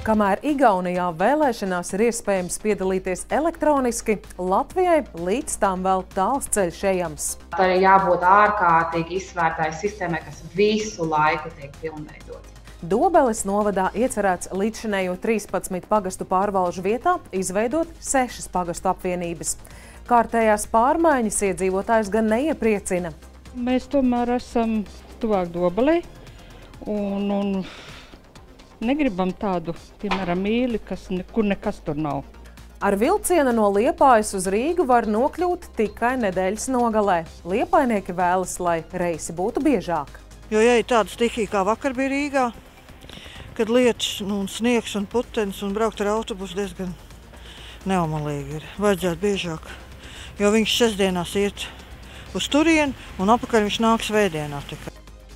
Kamēr Igaunijā vēlēšanās ir iespējams piedalīties elektroniski, Latvijai līdz tam vēl tāls ceļš ejams. Tā ir jābūt ārkārtīgi izsvērtai sistēmai, kas visu laiku tiek pilnveidota. Dobeles novadā iecerēts līdzšinējo 13 pagastu pārvalžu vietā izveidot 6 pagastu apvienības. Kārtējās pārmaiņas iedzīvotājus gan neiepriecina. Mēs tomēr esam tuvāk Dobelei un negribam tādu, piemēram, īli, kur nekas tur nav. Ar vilcienu no Liepājas uz Rīgu var nokļūt tikai nedēļas nogalē. Liepainieki vēlas, lai reisi būtu biežāk. Jo, ja ir tāda stihija, kā vakar bija Rīgā, kad lietus un sniegs un putenis un braukt ar autobusu diezgan neomalīgi ir. Vajadzētu biežāk, jo viņš sestdienās iet uz turieni un apakaļ viņš nāk svētdienā tikai.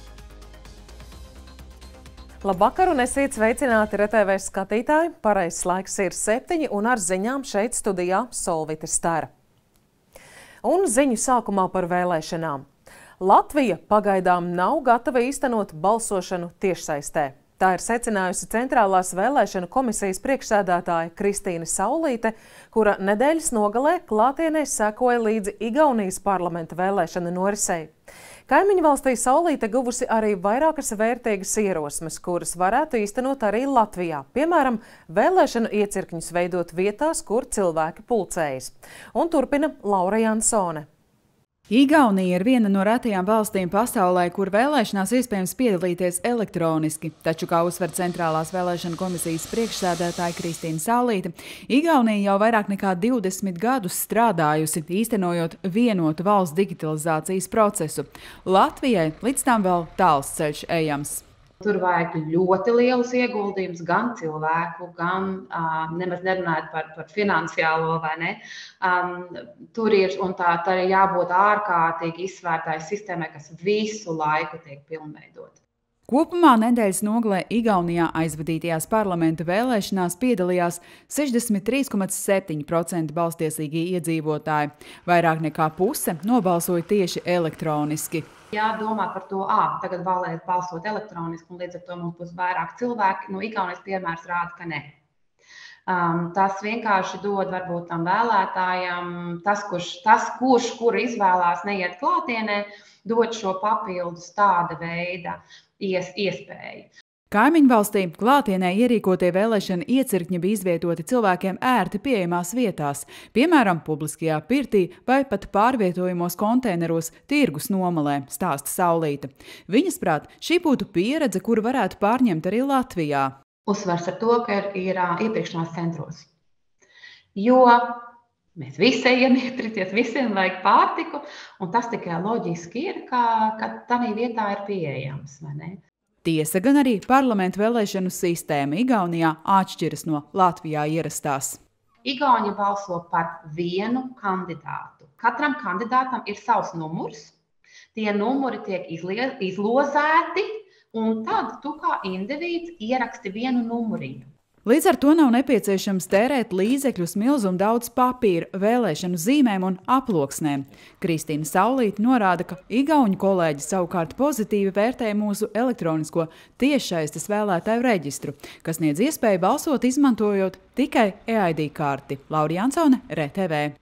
Labvakar un esiet sveicināti RTV skatītāji. Pareizs laiks ir 7 un ar ziņām šeit studijā Solvita Stara. Un ziņu sākumā par vēlēšanām. Latvija pagaidām nav gatava īstenot balsošanu tiešsaistē. Tā ir secinājusi Centrālās vēlēšanu komisijas priekšsēdētāja Kristīne Saulīte, kura nedēļas nogalē klātienē sekoja līdzi Igaunijas parlamenta vēlēšana norisei. Kaimiņu valstī Saulīte guvusi arī vairākas vērtīgas ierosmes, kuras varētu īstenot arī Latvijā. Piemēram, vēlēšanu iecirkņus veidot vietās, kur cilvēki pulcējas. Un turpina Laura Jansone. Igaunija ir viena no retajām valstīm pasaulē, kur vēlēšanās iespējams piedalīties elektroniski. Taču, kā uzsver Centrālās vēlēšanu komisijas priekšsēdētāja Kristīne Saulīte, Igaunija jau vairāk nekā 20 gadus strādājusi, īstenojot vienotu valsts digitalizācijas procesu. Latvijai līdz tam vēl tāls ceļš ejams. Tur vajag ļoti lielus ieguldījumus, gan cilvēku, gan nemaz nerunājot par finansiālo, vai ne. Tur ir, un tā ir jābūt ārkārtīgi izsvērtai sistēmai, kas visu laiku tiek pilnveidota. Kopumā nedēļas nogalē Igaunijā aizvadītajās parlamenta vēlēšanās piedalījās 63,7% balstiesīgie iedzīvotāji. Vairāk nekā puse nobalsoja tieši elektroniski. Jādomā par to, tagad vēlēt balsot elektroniski, un līdz ar to mums būs vairāk cilvēki. Igaunijas piemērs rāda, ka ne. Tas vienkārši dod varbūt tam vēlētājam, kuru izvēlās neiet klātienē, dod šo papildus tāda veida iespēju. Kaimiņu valstī klātienē ierīkotie vēlēšana iecirkņi bija izvietoti cilvēkiem ērti pieejamās vietās, piemēram, publiskajā pirtī vai pat pārvietojumos konteineros tirgus nomalē, stāsta Saulīte. Viņas prāt, šī būtu pieredze, kuru varētu pārņemt arī Latvijā. Uzsvars ar to, ka ir iepirkšanās centros. Jo mēs visi ejam iepirkties, visiem vajag pārtiku, un tas tikai loģiski ir, ka tādā vietā ir pieejams, vai ne? Tiesa gan arī parlamentu vēlēšanu sistēma Igaunijā atšķiras no Latvijā ierastās. Igauni balso par vienu kandidātu. Katram kandidātam ir savs numurs, tie numuri tiek izlozēti, un tad tu kā indivīds ieraksti vienu numuriņu. Līdz ar to nav nepieciešams tērēt līdzekļus milzumu daudz papīra, vēlēšanu zīmēm un aploksnēm. Kristīne Saulīte norāda, ka igauņu kolēģi savukārt pozitīvi vērtē mūsu elektronisko tiešsaistes vēlētāju reģistru, kas sniedz iespēju balsot izmantojot tikai EID karti. Laura Jansone, RTV.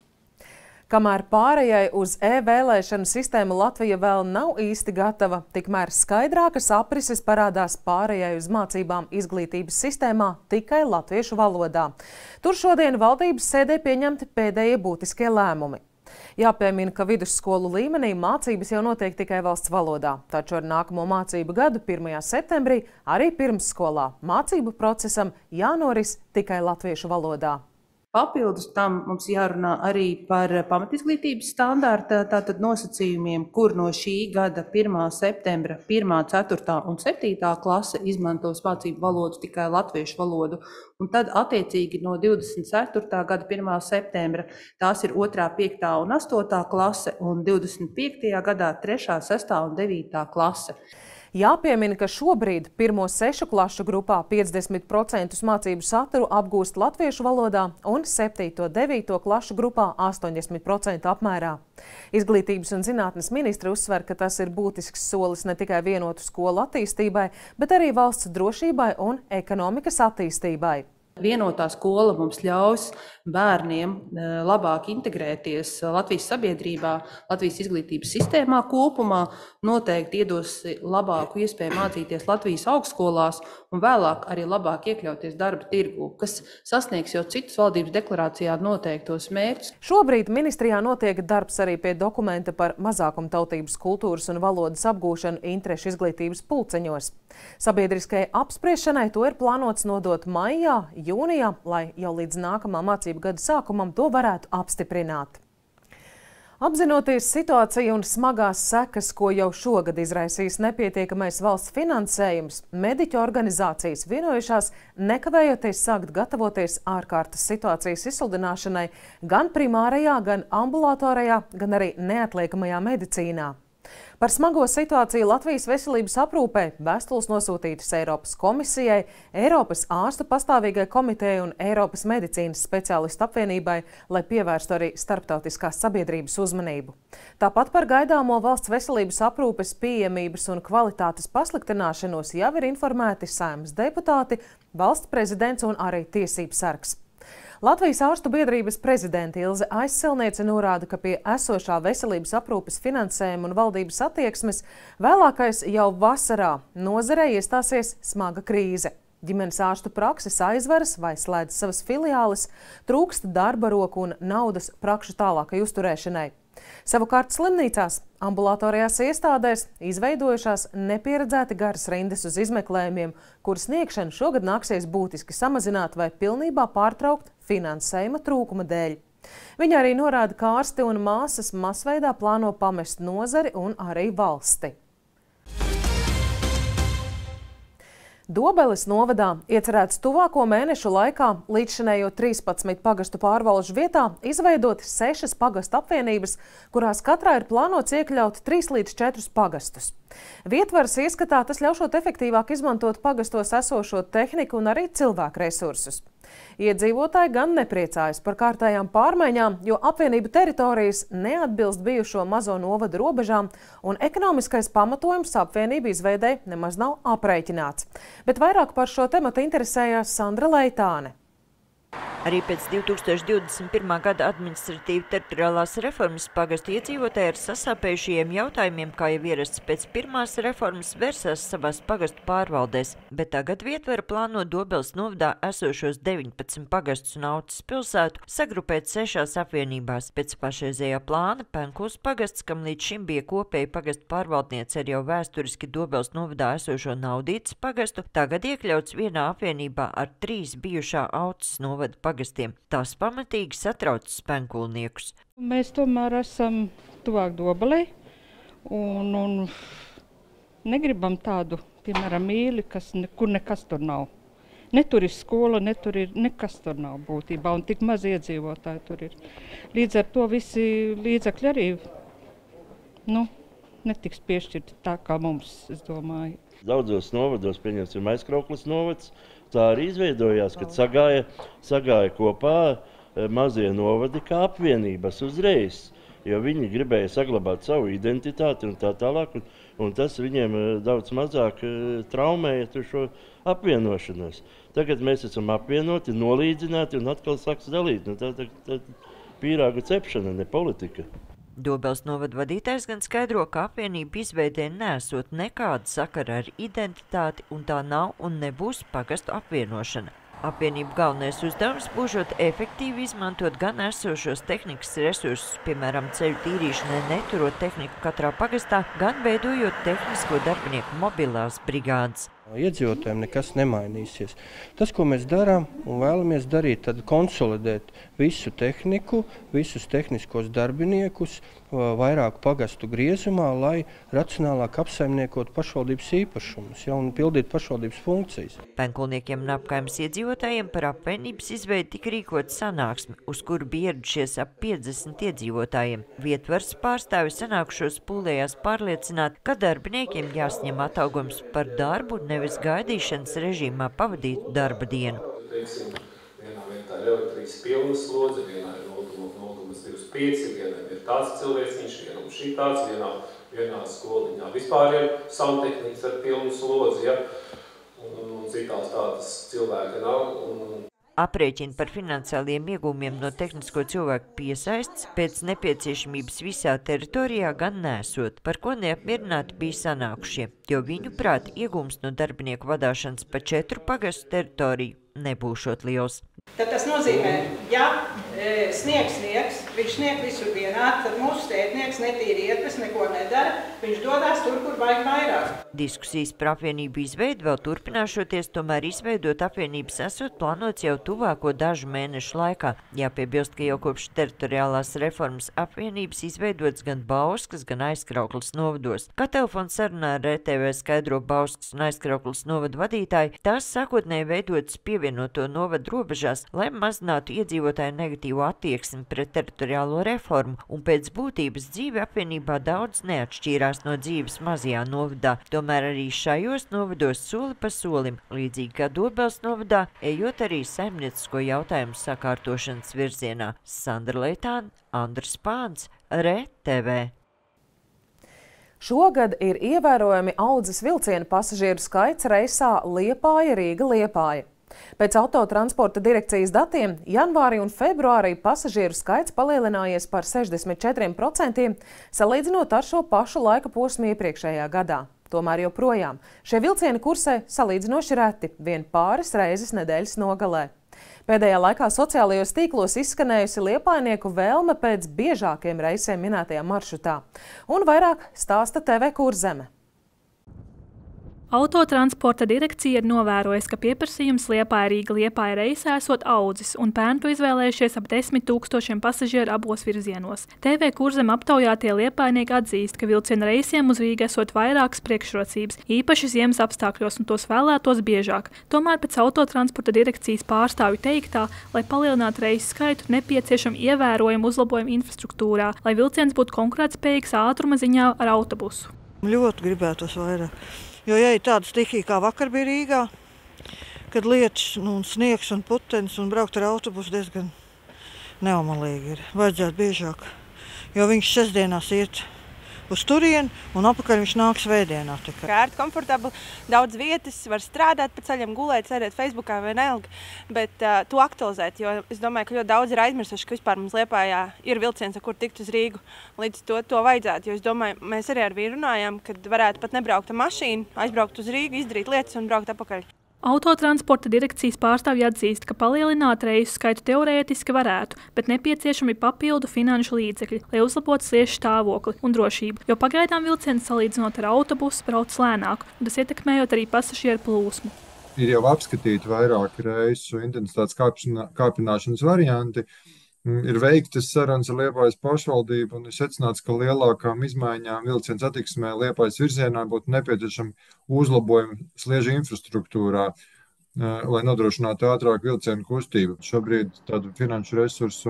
Kamēr pārējai uz e-vēlēšanu sistēmu Latvija vēl nav īsti gatava, tikmēr skaidrākas aprises parādās pārējai uz mācībām izglītības sistēmā tikai latviešu valodā. Tur šodien valdības sēdē pieņemti pēdējie būtiskie lēmumi. Jāpiemina, ka vidusskolu līmenī mācības jau notiek tikai valsts valodā, taču ar nākamo mācību gadu 1. septembrī arī pirmsskolā mācību procesam jānoris tikai latviešu valodā. Papildus tam mums jārunā arī par pamatizglītības standārta tātad nosacījumiem, kur no šī gada 1. septembra 1., 4. un 7. klase izmantos mācību valodu tikai latviešu valodu. Un tad attiecīgi no 24. gada 1. septembra tās ir 2., 5. un 8. klase un 25. gadā 3., 6. un 9. klase. Jāpiemina, ka šobrīd 1.6. klašu grupā 50% mācību saturu apgūst latviešu valodā un 7.9. klašu grupā 80% apmērā. Izglītības un zinātnes ministre uzsver, ka tas ir būtisks solis ne tikai vienotu skolu attīstībai, bet arī valsts drošībai un ekonomikas attīstībai. Vienotā skola mums ļaus bērniem labāk integrēties Latvijas sabiedrībā, Latvijas izglītības sistēmā kopumā, noteikti iedos labāku iespēju mācīties Latvijas augstskolās un vēlāk arī labāk iekļauties darba tirgū, kas sasniegs jau citus valdības deklarācijā noteiktos mērķus. Šobrīd ministrijā notiek darbs arī pie dokumenta par mazākumtautības kultūras un valodas apgūšanu interešu izglītības pulceņos. Sabiedriskajai apspriešanai to ir plānots nodot maijā, jūnijā, lai jau līdz nākamā mācību gada sākumam to varētu apstiprināt. Apzinoties situāciju un smagās sekas, ko jau šogad izraisīs nepietiekamais valsts finansējums, mediķu organizācijas vienojušās nekavējoties sākt gatavoties ārkārtas situācijas izsludināšanai gan primārajā, gan ambulatorajā, gan arī neatliekamajā medicīnā. Par smago situāciju Latvijas veselības aprūpē vēstules nosūtītas Eiropas komisijai, Eiropas ārstu pastāvīgai komitejai un Eiropas medicīnas speciālistu apvienībai, lai pievērstu arī starptautiskās sabiedrības uzmanību. Tāpat par gaidāmo valsts veselības aprūpes pieejamības un kvalitātes pasliktināšanos jau ir informēti Saeimas deputāti, valsts prezidents un arī tiesības sargs. Latvijas ārstu biedrības prezidente Ilze Aizsilniece norāda, ka pie esošā veselības aprūpes finansējuma un valdības attieksmes vēlākais jau vasarā nozarei iestāsies smaga krīze. Ģimenes ārstu prakses aizveras vai slēdz savas filiāles, trūkst darba roku un naudas prakšu tālākai uzturēšanai. Savukārt slimnīcās, ambulatorijās iestādēs izveidojušās nepieredzēti garas rindas uz izmeklējumiem, kuru sniegšanu šogad nāksies būtiski samazināt vai pilnībā pārtraukt finansējuma trūkuma dēļ. Viņa arī norāda, ka ārsti un māsas masveidā plāno pamest nozari un arī valsti. Dobeles novadā iecerēts tuvāko mēnešu laikā līdzšinējo 13 pagastu pārvalžu vietā izveidot 6 pagastu apvienības, kurās katrā ir plānots iekļaut 3 līdz 4 pagastus. Vietvaras ieskatā tas ļaušot efektīvāk izmantot pagastos esošo tehniku un arī cilvēku resursus. Iedzīvotāji gan nepriecājas par kārtējām pārmaiņām, jo apvienību teritorijas neatbilst bijušo mazo novadu robežām un ekonomiskais pamatojums apvienību izveidei nemaz nav aprēķināts. Bet vairāk par šo tematu interesējās Sandra Leitāne. Arī pēc 2021. gada administratīva teritoriālās reformas pagastu iedzīvotāji ar sasāpējušajiem jautājumiem, kā jau ierasts pēc pirmās reformas, versās savās pagastu pārvaldēs, bet tagad Vietvara plāno Dobeles novadā esošos 19 pagastus un Auces pilsētu sagrupēt 6 apvienībās. Pēc pašreizējā plāna Penkuls pagasts, kam līdz šim bija kopēja pagastu pārvaldniece ar jau vēsturiski Dobeles novadā esošo Naudītes pagastu, tagad iekļauts vienā apvienībā ar 3 bijušā Auces novada pagastiem. Tās pamatīgi satrauc penkulniekus. Mēs tomēr esam tuvāk Dobelei un negribam tādu, piemēram, mīli, kur nekas tur nav. Ne tur ir skola, ne tur ir nekas tur nav būtībā, un tik maz iedzīvotāji tur ir. Līdz ar to visi līdzekļi arī netiks piešķirti tā kā mums, es domāju. Daudzos novados, pieņemsim Aizkraukles novads, tā arī izveidojās, kad sagāja kopā mazie novadi kā apvienības uzreiz, jo viņi gribēja saglabāt savu identitāti un tā tālāk, un tas viņiem daudz mazāk traumēja šo apvienošanos. Tagad mēs esam apvienoti, nolīdzināti un atkal sāks dalīt. Tā pīrāgu cepšana, ne politika. Dobeles novada vadītājs gan skaidro, ka apvienību izveidē nesot nekāda sakara ar identitāti, un tā nav un nebūs pagastu apvienošana. Apvienību galvenais uzdevums būšot efektīvi izmantot gan esošos tehnikas resursus, piemēram, ceļu tīrīšanai neturot tehniku katrā pagastā, gan veidojot tehnisko darbinieku mobilās brigādes. Iedzīvotājiem nekas nemainīsies. Tas, ko mēs darām un vēlamies darīt, tad konsolidēt visu tehniku, visus tehniskos darbiniekus vairāku pagastu griezumā, lai racionālāk apsaimniekot pašvaldības īpašumus, un pildīt pašvaldības funkcijas. Penkulniekiem un apkaimes iedzīvotājiem par apvienības izveidi tika rīkot sanāksme, uz kuru bija ieradušies ap 50 iedzīvotājiem. Vietvars pārstāvi sanākušos pūlējās pārliecināt, ka darbiniekiem jāsņem atalgojums par darbu, nevis gaidīšanas režīmā pavadītu darba dienu. Vienā vietā ir elektrības pilna slodze, vienā ir 0,25, vienā ir tāds cilvēciņš, vienam šī tāds, vienā skoliņā. Vispār ir santehnikas ar pilnu slodzi, ja? Un citās tādas cilvēka nav. Aprēķini par finansiāliem iegūmiem no tehnisko cilvēku piesaists pēc nepieciešamības visā teritorijā gan nesot, par ko neapmierināti bija sanākušie, jo viņu prāt iegūms no darbinieku vadāšanas pa 4 pagastu teritoriju nebūšot liels. Tad tas nozīmē, ja sniegs, viņš snieg visur vienādi, tad mūsu stētnieks netīri ietves, neko nedara, viņš dodās tur, kur vajag vairāk. Diskusijas par apvienību izveidu vēl turpināšoties, tomēr izveidot apvienības esot plānots jau tuvāko dažu mēnešu laikā. Jāpiebilst, ka jau kopš teritoriālās reformas apvienības izveidots gan Bauskas, gan Aizkraukles novados. Kā telefons sarunā ar RTV skaidro Bauskas un Aizkraukles novadu vadītāji, tās sākotnēji veidotas pievienoto novadu robežās, lai mazinātu iedzīvotāju negatīvo attieksmi pret teritoriālo reformu, un pēc būtības dzīve apvienībā daudz neatšķīrās no dzīves mazajā novadā. Tomēr arī šajos novados soli pa solim, līdzīgi kā Dobels novadā, ejot arī saimniecisko jautājumu sakārtošanas virzienā. Sandra Leitāna, Andris Pāns, RTV. Šogad ir ievērojami audzis vilcienu pasažieru skaits reisā Liepāja–Rīga–Liepāja. Pēc autotransporta direkcijas datiem janvārī un februārī pasažieru skaits palielinājies par 64%, salīdzinot ar šo pašu laika posmu iepriekšējā gadā. Tomēr joprojām šie vilcieni kursē salīdzinoši reti, vien pāris reizes nedēļas nogalē. Pēdējā laikā sociālajos tīklos izskanējusi liepājnieku vēlme pēc biežākiem reisiem minētajā maršrutā. Un vairāk stāsta TV Kurzeme. Autotransporta direkcija ir novērojusi, ka pieprasījums Liepāja–Rīga–Liepāja reisā esot audzis un pērn to izvēlējušies ap 10 000 pasažieru abos virzienos. TV Kurzeme aptaujātie liepājnieki atzīst, ka vilcienu reisiem uz Rīgu esot vairākas priekšrocības, īpaši ziemas apstākļos, un tos vēlētos biežāk. Tomēr pēc autotransporta direkcijas pārstāvju teiktā, lai palielinātu reisu skaitu, nepieciešama ievērojama uzlabojuma infrastruktūrā, lai vilciens būtu konkurētspējīgs ātruma ziņā ar autobusu. Ļoti gribētos vairāk. Jo, ja ir tāda stihija, kā vakar bija Rīgā, kad lietus, sniegs un putenis un braukt ar autobusu diezgan neomalīgi ir. Vajadzētu biežāk, jo viņš sestdienās iet uz turieni un apakaļ viņš nāk svētdienā. Ērti, komfortabli, daudz vietas, var strādāt pa ceļam, gulēt, sēdēt Facebookā vai neilgi, bet to aktualizēt, jo es domāju, ka ļoti daudz ir aizmirsuši, ka vispār mums Liepājā ir vilciens, ar kur tikt uz Rīgu. Līdz to vajadzētu, jo es domāju, mēs arī ar vīru runājām, kad varētu pat nebraukt ar mašīnu, aizbraukt uz Rīgu, izdarīt lietas un braukt apakaļ. Autotransporta direkcijas pārstāvji atzīst, ka palielināt reisu skaitu teorētiski varētu, bet nepieciešami papildu finanšu līdzekļi, lai uzlabotu sliežu stāvokli un drošību, jo pagaidām vilciens salīdzinot ar autobusu brauc lēnāk, un tas ietekmējot arī pasažieru plūsmu. Ir jau apskatīti vairāki reisu intensitātes kāpināšanas varianti. Ir veiktas sarunas ar Liepājas pašvaldību un ir secināts, ka lielākām izmaiņām vilcienu satiksmē Liepājas virzienā būtu nepieciešami uzlabojumi sliežu infrastruktūrā, lai nodrošinātu ātrāku vilcienu kustību. Šobrīd tādu finanšu resursu,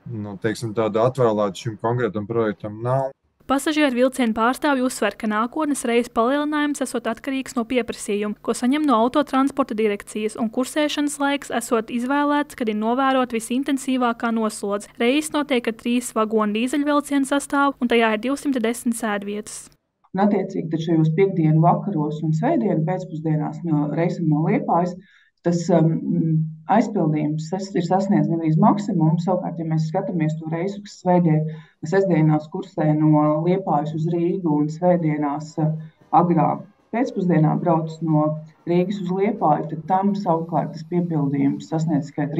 tādu atvēlētu šim konkrētam projektam nav. Pasažieru vilcienu pārstāvji uzsver, ka nākotnes reisu palielinājums esot atkarīgs no pieprasījuma, ko saņem no autotransporta direkcijas, un kursēšanas laiks esot izvēlēts, kad ir novērot visintensīvākā noslodze. Reis notiek ar 3 vagonu dīzeļvilcienu sastāvu, un tajā ir 210 sēdvietas. Un attiecīgi tad šajos piekdienu vakaros un svētdienu pēcpusdienās no reisam no Liepājas, tas aizpildījums ir sasniedz gandrīz maksimumu. Savukārt, ja mēs skatāmies to reisu, kas sestdienās kursē no Liepājas uz Rīgu un svētdienās agrāk pēcpusdienā brauc no Rīgas uz Liepāju, tad tam savukārt tas piepildījums sasniedz tikai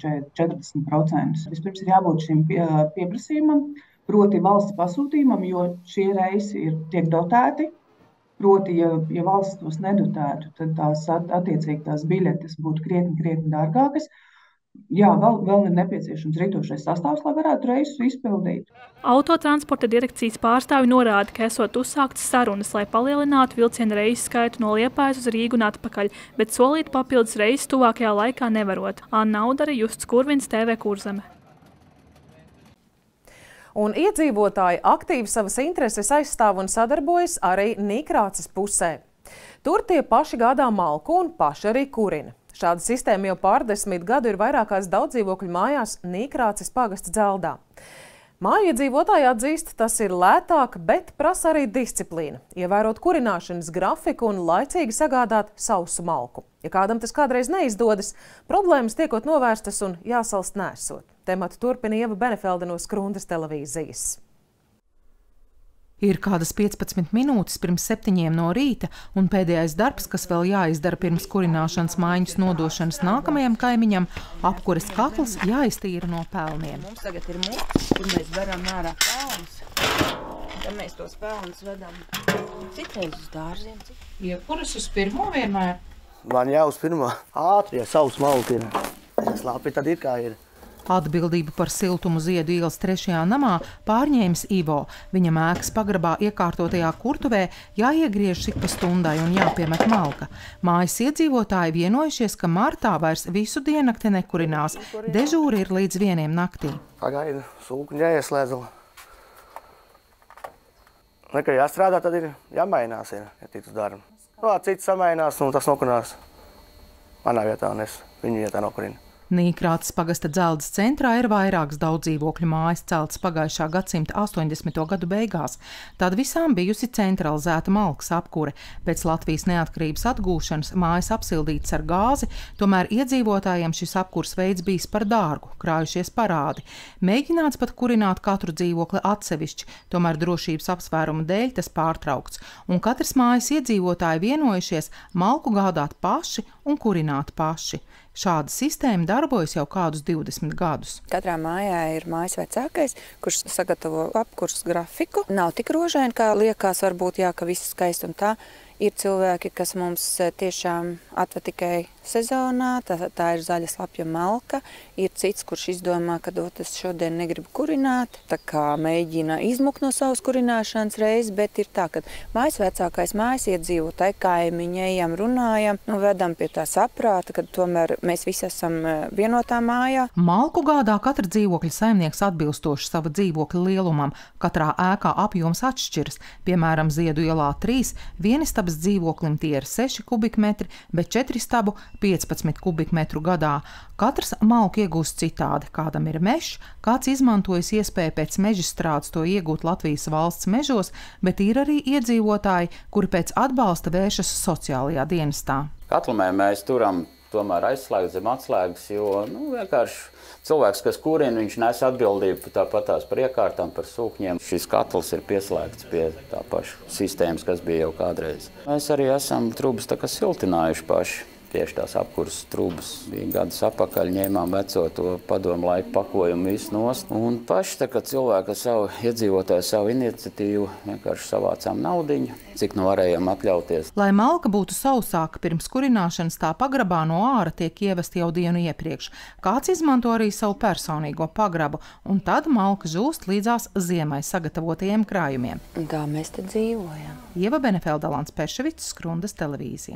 30–40%. Vispirms ir jābūt šim pieprasījumam, proti valsts pasūtījumam, jo šie reisi tiek dotēti. Proti, ja valsts tos nedotētu, tad attiecīgi tās biļetes būtu krietni dārgākas. Jā, vēl ir nepieciešams rītošais sastāvs, lai varētu reisus izpildīt. Autotransporta direkcijas pārstāvi norāda, ka esot uzsāktas sarunas, lai palielinātu vilcienu reisu skaitu no Liepājas uz Rīgu un atpakaļ, bet solīt papildus reisus tuvākajā laikā nevarot. Anna Audare, Justs Kurvins, TV Kurzeme. Un iedzīvotāji aktīvi savas intereses aizstāv un sadarbojas arī Nīkrāces pusē. Tur tie paši gādā malku un paši arī kurina. Šāda sistēma jau pār 10 gadu ir vairākās daudzdzīvokļu mājās Nīkrāces pagasta Dzeldā. Māju iedzīvotāji atzīst, tas ir lētāk, bet prasa arī disciplīna. Ievērot kurināšanas grafiku un laicīgi sagādāt sausu malku. Ja kādam tas kādreiz neizdodas, problēmas tiekot novērstas un jāsalst nesot. Tematu turpina Ieva Benefelde no Skrundas televīzijas. Ir kādas 15 minūtes pirms 7 no rīta, un pēdējais darbs, kas vēl jāizdara pirms kurināšanas maiņas nodošanas nākamajam kaimiņam, apkures katls jāiztīra no pelniem. Mums tagad ir mutis, kur mēs varam ārā pelnus. Ja mēs tos pelnus vedam citreiz uz dārziem. Iekuras uz pirmo vienmēr? Man jau uz pirmo. Ātri, ja savs malki ir. Slapi tad ir kā ir. Atbildību par siltumu Ziedu ielas 3. namā pārņēmis Ivo. Viņam ēkas pagrabā iekārtotajā kurtuvē jāiegriež ik pa stundai un jāpiemet malka. Mājas iedzīvotāji vienojušies, ka martā vairs visu diennakti nekurinās. Dežūri ir līdz 1 naktī. Pagaida, sūkuņa jāieslēdz. Nekā jāstrādā, tad ir jāmainās, ja tik uz darbu. Cits samainās un tas nokurinās. Manā vietā un es viņu vietā nokurinu. Nīkrāces pagasta Dzeldas centrā ir vairākas daudzdzīvokļu mājas celtas pagājušā gadsimta 80. gadu beigās. Tad visām bijusi centralizēta malkas apkure. Pēc Latvijas neatkarības atgūšanas mājas apsildītas ar gāzi, tomēr iedzīvotājiem šis apkurs veids bijis par dārgu, krājušies parādi. Mēģināts pat kurināt katru dzīvokli atsevišķi, tomēr drošības apsvērumu dēļ tas pārtraukts. Un katrs mājas iedzīvotāji vienojušies malku gādāt paši un kurināt paši. Šāda sistēma darbojas jau kādus 20 gadus. Katrā mājā ir mājas vecākais, kurš sagatavo apkurs grafiku. Nav tik rožaini, kā liekas, varbūt, ka viss skaisti un tā. Ir cilvēki, kas mums tiešām atved tikai sezonā, tā ir zaļa slapja malka. Ir cits, kurš izdomā, ka es šodien negribu kurināt, tā kā mēģina izmukt no savas kurināšanas reizes, bet ir tā, ka mājas vecākais mājas iedzīvotāji, kaimiņi, ejam, runājam, vedam pie tā saprāta, ka tomēr mēs visi esam vienotā mājā. Malku gādā katra dzīvokļa saimnieks atbilstoši sava dzīvokļa lielumam. Katrā ēkā apjoms atšķiras. Piemēram, Ziedu ielā 3, vienistabas dzīvoklim tie ir 6 kubikmetri, bet 4 stabu 15 kubikmetru gadā. Katrs malku iegūst citādi. Kādam ir mežs, kāds izmantojas iespēju pēc mežstrādes to iegūt Latvijas valsts mežos, bet ir arī iedzīvotāji, kuri pēc atbalsta vēršas sociālajā dienestā. Katlamē mēs turam tomēr aizslēgt zem atslēgas, jo vienkārši cilvēks, kas kurina, viņš nes atbildību tāpatās par iekārtām, par sūkņiem. Šis katls ir pieslēgts pie tā paša sistēmas, kas bija jau kādreiz. Mēs arī esam trubas siltinājuši paši. Tieši tās apkuras trubas bija gadus apakaļ, ņēmām veco to padomu laiku pakojumu visu nost. Un paši, kad cilvēki ar savu iedzīvotāju, savu iniciatīvu vienkārši savācām naudiņu, cik nu varējām atļauties. Lai malka būtu sausāka pirms kurināšanas, tā pagrabā no āra tiek ievesta jau dienu iepriekš. Kāds izmanto arī savu personīgo pagrabu, un tad malka žūst līdzās ziemai sagatavotajiem krājumiem. Tā mēs te dzīvojam. Ieva Benefelde, Alans Peševics, Skrundas televīzija.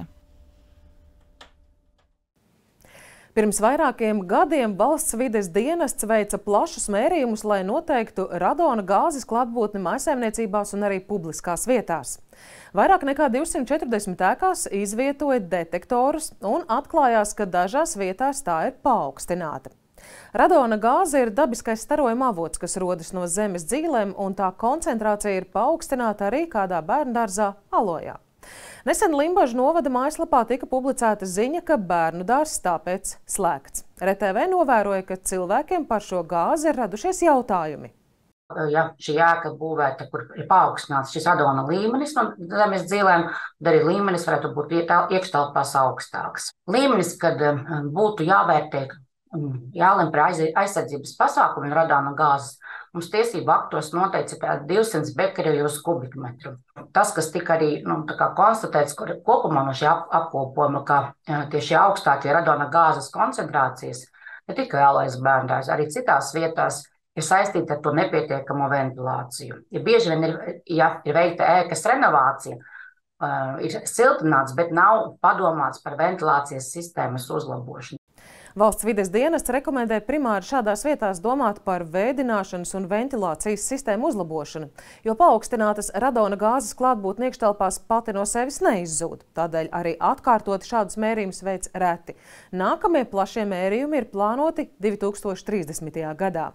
Pirms vairākiem gadiem valsts vides dienests veica plašus mērījumus, lai noteiktu radona gāzes klātbūtni mājsaimniecībās un arī publiskās vietās. Vairāk nekā 240 ēkās izvietoja detektorus un atklājās, ka dažās vietās tā ir paaugstināta. Radona gāze ir dabiskais starojuma avots, kas rodas no zemes dzīlēm, un tā koncentrācija ir paaugstināta arī kādā bērndārzā Alojā. Nesen Limbažu novada mājaslapā tika publicēta ziņa, ka bērnu dārzs tāpēc slēgts. RTV novēroja, ka cilvēkiem par šo gāzi ir radušies jautājumi. Ja šī ēka būvēta, kur ir paaugstināts šis radona līmenis no zemes dzīlēm, tad arī līmenis varētu būt iekštelpās augstāks. Līmenis, kad būtu jāvērtē, jālem par aizsardzības pasākumiem radona gāzes mums tiesību aktos noteica 200 bekeri uz kubikmetru. Tas, kas tika arī konstatēts kopumā no šī apkopojuma, ka tieši augstākie radona gāzes koncentrācijas, ne tikai Ālais bērndārzs, arī citās vietās ir saistīti ar to nepietiekamo ventilāciju. Ja bieži vien ir veikta ēkas renovācija, ir siltināts, bet nav padomāts par ventilācijas sistēmas uzlabošanu. Valsts vides dienests rekomendē primāri šādās vietās domāt par vēdināšanas un ventilācijas sistēmu uzlabošanu, jo paaugstinātas radona gāzes klātbūtne iekštelpās pati no sevis neizzūd. Tādēļ arī atkārtot šādus mērījumus veic reti. Nākamie plašie mērījumi ir plānoti 2030. gadā.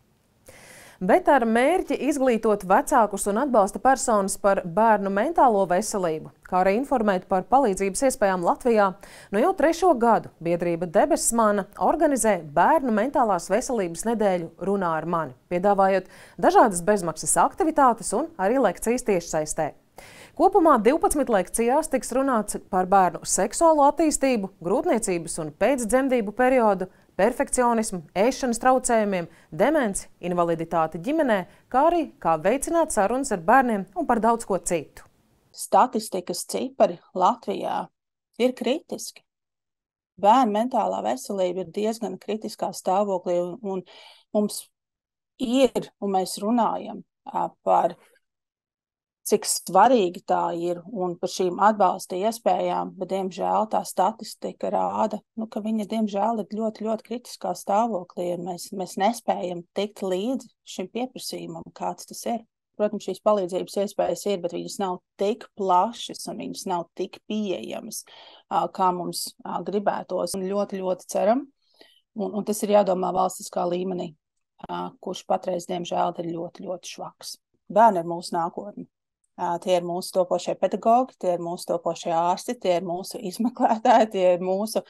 Bet ar mērķi izglītot vecākus un atbalsta personas par bērnu mentālo veselību, kā arī informēt par palīdzības iespējām Latvijā, jau 3. gadu biedrība Debesmana organizē bērnu mentālās veselības nedēļu Runā ar mani, piedāvājot dažādas bezmaksas aktivitātes un arī lekcijas tiešsaistē. Kopumā 12 lekcijās tiks runāts par bērnu seksuālo attīstību, grūtniecības un pēcdzemdību periodu, perfekcionismu, ēšanas traucējumiem, demenci, invaliditāti ģimenē, kā arī kā veicināt sarunas ar bērniem un par daudz ko citu. Statistikas cipari Latvijā ir kritiski. Bērnu mentālā veselība ir diezgan kritiskā stāvoklī, un mums ir, un mēs runājam par cik svarīgi tā ir un par šīm atbalsta iespējām, bet, diemžēl, tā statistika rāda, ka viņa, diemžēl, ir ļoti, ļoti kritiskā stāvoklī, un mēs nespējam tikt līdzi šim pieprasījumam, kāds tas ir. Protams, šīs palīdzības iespējas ir, bet viņas nav tik plašas un viņas nav tik pieejamas, kā mums gribētos. Un ļoti, ļoti ceram, un tas ir jādomā valstiskā līmenī, kurš patreiz, diemžēl, ir ļoti, ļoti švaks. Bērni ir mūsu nākotne. Tie ir mūsu topošie pedagogi, tie ir mūsu topošie ārsti, tie ir mūsu izmeklētāji, tie ir mūsu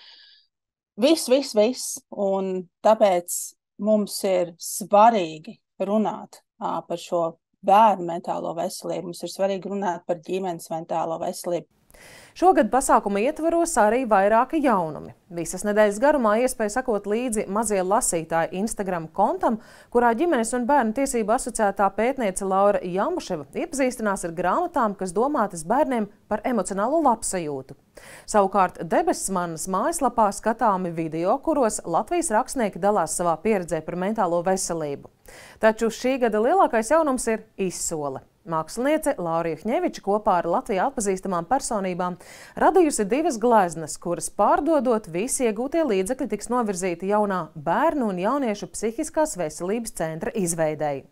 viss. Un tāpēc mums ir svarīgi runāt par šo bērnu mentālo veselību. Mums ir svarīgi runāt par ģimenes mentālo veselību. Šogad pasākuma ietvaros arī vairāki jaunumi. Visas nedēļas garumā iespēja sakot līdzi mazie lasītāji Instagram kontam, kurā ģimenes un bērnu tiesību asociētā pētniece Laura Jambuševa iepazīstinās ar grāmatām, kas domātas bērniem par emocionālo labsajūtu. Savukārt Debesmanas mājaslapā skatāmi video, kuros Latvijas rakstnieki dalās savā pieredzē par mentālo veselību. Taču šī gada lielākais jaunums ir izsole. Māksliniece Laura Jahņeviča kopā ar Latvijā atpazīstamām personībām radījusi 2 gleznas, kuras pārdodot visi iegūtie līdzekļi tiks novirzīti jaunā bērnu un jauniešu psihiskās veselības centra izveidei.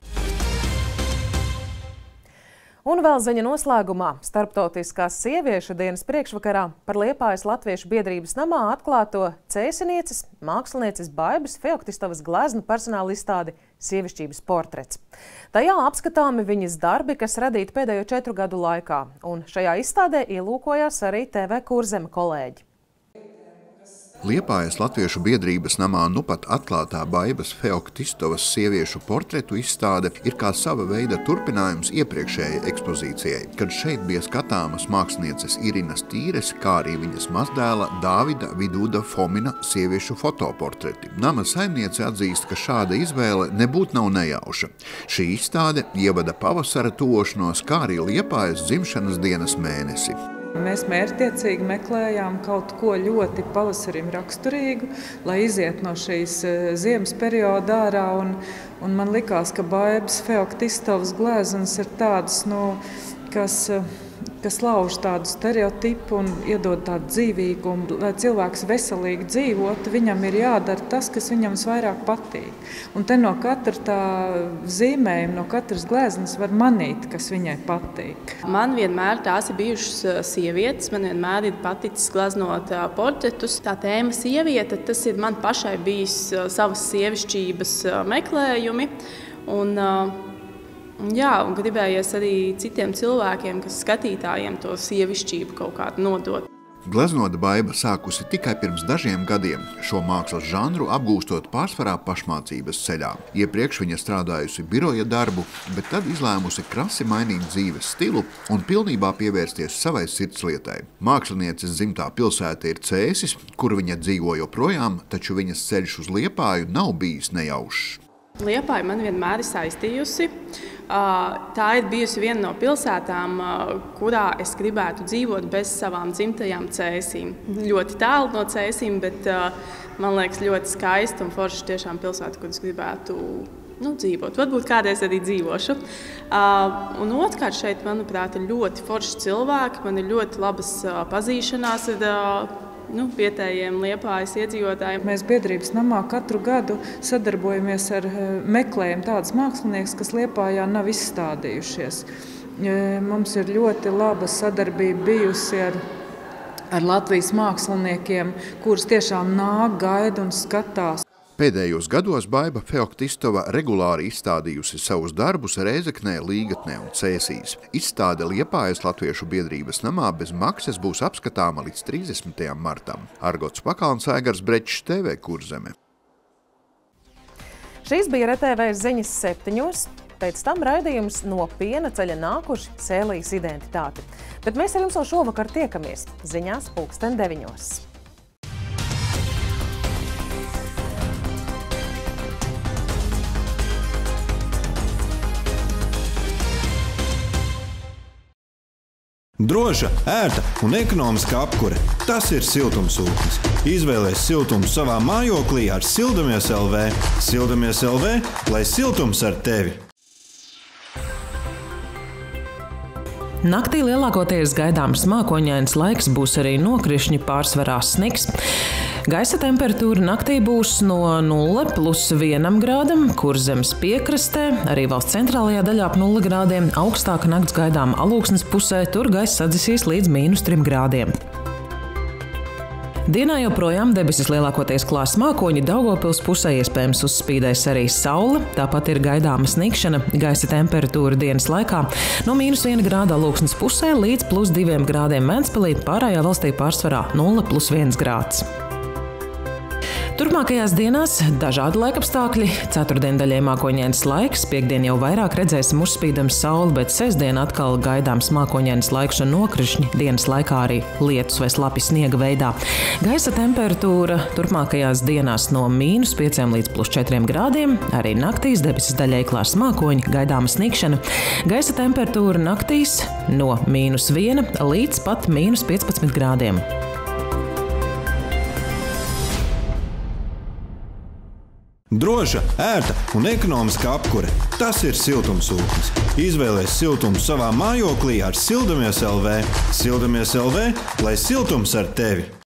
Un vēl ziņa noslēgumā. Starptautiskās sieviešu dienas priekšvakarā par Liepājas Latviešu biedrības namā atklāto cēsinieces, mākslinieces Baibas Feoktistovas gleznu personāla izstādi Sievišķības portrets. Tajā apskatāmi viņas darbi, kas radīti pēdējo 4 gadu laikā, un šajā izstādē ielūkojās arī TV Kurzeme kolēģi. Liepājas Latviešu biedrības namā nu pat atklātā Baibas Feoktistovas sieviešu portretu izstāde ir kā sava veida turpinājums iepriekšējai ekspozīcijai, kad šeit bija skatāmas mākslinieces Irinas Tīres, kā arī viņas mazdēla Dāvida Vidūda Fomina sieviešu fotoportreti. Nama saimniece atzīst, ka šāda izvēle nebūtu nav nejauša. Šī izstāde ievada pavasara tuvošanos, kā arī Liepājas dzimšanas dienas mēnesi. Mēs mērķtiecīgi meklējām kaut ko ļoti pavasarim raksturīgu, lai iziet no šīs ziemas perioda ārā. Un man likās, ka Baibas Feoktistovas gleznas ir tādas, kas lauž tādu stereotipu un iedod tādu dzīvīgumu. Lai cilvēks veselīgi dzīvotu, viņam ir jādara tas, kas viņam visvairāk patīk. Un te no katra tā zīmējuma, no katras gleznas var manīt, kas viņai patīk. Man vienmēr tās ir bijušas sievietes, man vienmēr ir paticis gleznot portretus. Tā tēma sieviete, tas ir man pašai bijis savas sievišķības meklējumi. Un gribējies arī citiem cilvēkiem, kas skatītājiem to sievišķību kaut kādu nodot. Gleznota Baiba sākusi tikai pirms dažiem gadiem, šo mākslas žanru apgūstot pārsvarā pašmācības ceļā. Iepriekš viņa strādājusi biroja darbu, bet tad izlēmusi krasi mainīt dzīves stilu un pilnībā pievērsties savai sirdslietai. Mākslinieces dzimtā pilsēta ir Cēsis, kur viņa dzīvo joprojām, taču viņas ceļš uz Liepāju nav bijis nejaušs. Liepāja man vienmēr ir saistījusi. Tā ir bijusi viena no pilsētām, kurā es gribētu dzīvot bez savām dzimtajām Cēsīm. Ļoti tālu no Cēsīm, bet man liekas ļoti skaista un forša tiešām pilsēta, kur es gribētu dzīvot. Varbūt kādreiz arī dzīvošu. Un otrkārt šeit, manuprāt, ir ļoti forši cilvēki. Man ir ļoti labas pazīšanās ar vietējiem Liepājas iedzīvotājiem. Mēs biedrības namā katru gadu sadarbojamies meklējam tādus māksliniekus, kas Liepājā nav izstādījušies. Mums ir ļoti laba sadarbība bijusi ar Latvijas māksliniekiem, kurus tiešām nāk, gaida un skatās. Pēdējos gados Baiba Feoktistova regulāri izstādījusi savus darbus Rēzeknē, Līgatnē un Cēsīs. Izstāde Liepājas Latviešu biedrības namā bez maksas būs apskatāma līdz 30. martam. Argots Pakalns, Aigars Brečs, TV Kurzeme. Šīs bija RTV ziņas 7. Pēc tam raidījums No piena ceļa nākuši Cēlijas identitāti. Bet mēs ar jums vēl šovakar tiekamies ziņās 9:00. Droša, ērta un ekonomiska apkure – tas ir Siltumsūknis. Izvēlies siltumu savā mājoklī ar Sildamies LV. Sildamies LV, lai siltums ar tevi! Naktī lielākoties gaidāms mākoņains laiks, būs arī nokrišņi, pārsvarā sniks. Gaisa temperatūra naktī būs no 0 + 1 grādam, Kurzemes piekrastē, arī valsts centrālajā daļā ap 0 grādiem, augstāka nakts gaidām Alūksnes pusē, tur gaisa sadzisīs līdz -3 grādiem. Dienā joprojām debesis lielākoties klās mākoņi, Daugavpils pusē iespējams uzspīdēs arī saule, tāpat ir gaidāma snikšana, gaisa temperatūra dienas laikā no -1 grāda Alūksnes pusē līdz +2 grādiem Ventspilī, pārējā valstī pārsvarā 0 + 1 grāds. Turpmākajās dienās dažādi laikapstākļi, ceturtdien daļai mākoņains laiks, piektdien jau vairāk redzēsim uzspīdams sauli, bet sestdien atkal gaidāms mākoņains laiks un nokrišņi, dienas laikā arī lietus vai slapi sniega veidā. Gaisa temperatūra turpmākajās dienās no -5 līdz +4 grādiem, arī naktīs debesis daļai klās mākoņi, gaidāma snikšana. Gaisa temperatūra naktīs no -1 līdz pat -15 grādiem. Droša, ērta un ekonomiska apkure – tas ir Siltumsūknis. Izvēlies siltumu savā mājoklī ar Sildamies LV. Sildamies LV, lai siltums ar tevi!